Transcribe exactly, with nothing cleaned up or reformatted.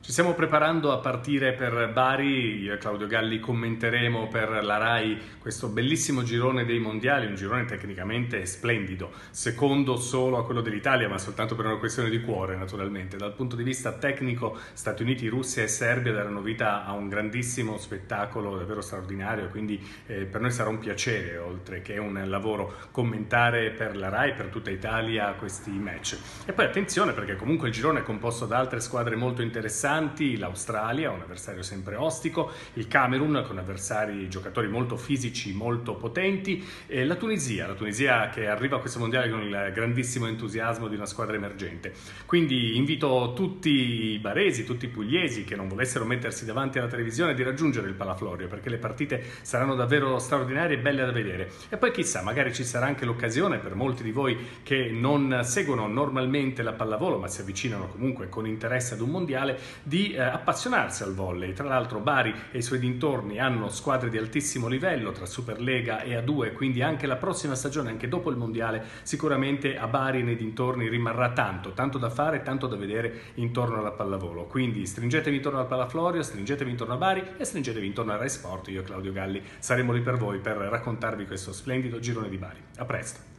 Ci stiamo preparando a partire per Bari, io e Claudio Galli commenteremo per la Rai questo bellissimo girone dei mondiali, un girone tecnicamente splendido, secondo solo a quello dell'Italia, ma soltanto per una questione di cuore naturalmente. Dal punto di vista tecnico Stati Uniti, Russia e Serbia daranno vita a un grandissimo spettacolo davvero straordinario, quindi eh, per noi sarà un piacere, oltre che un lavoro, commentare per la Rai, per tutta Italia questi match. E poi attenzione perché comunque il girone è composto da altre squadre molto interessanti, l'Australia, un avversario sempre ostico, il Camerun con avversari giocatori molto fisici, molto potenti, e la Tunisia, la Tunisia che arriva a questo mondiale con il grandissimo entusiasmo di una squadra emergente. Quindi invito tutti i baresi, tutti i pugliesi che non volessero mettersi davanti alla televisione di raggiungere il Palaflorio, perché le partite saranno davvero straordinarie e belle da vedere. E poi chissà, magari ci sarà anche l'occasione per molti di voi che non seguono normalmente la pallavolo, ma si avvicinano comunque con interesse ad un mondiale, di eh, appassionarsi al volley. Tra l'altro Bari e i suoi dintorni hanno squadre di altissimo livello tra Superlega e A due, quindi anche la prossima stagione, anche dopo il mondiale, sicuramente a Bari e nei dintorni rimarrà tanto, tanto da fare, tanto da vedere intorno alla pallavolo. Quindi stringetevi intorno al Palaflorio, stringetevi intorno a Bari e stringetevi intorno a Rai Sport. Io e Claudio Galli saremo lì per voi per raccontarvi questo splendido girone di Bari. A presto!